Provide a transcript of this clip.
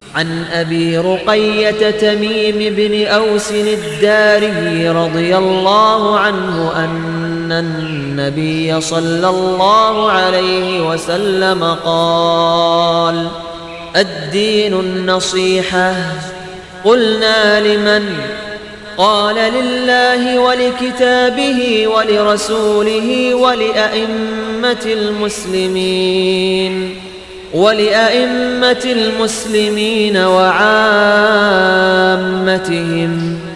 عن أبي رقية تميم بن أوس الداري رضي الله عنه أن النبي صلى الله عليه وسلم قال: الدين النصيحة. قلنا: لمن؟ قال: لله ولكتابه ولرسوله ولأئمة المسلمين وعامتهم.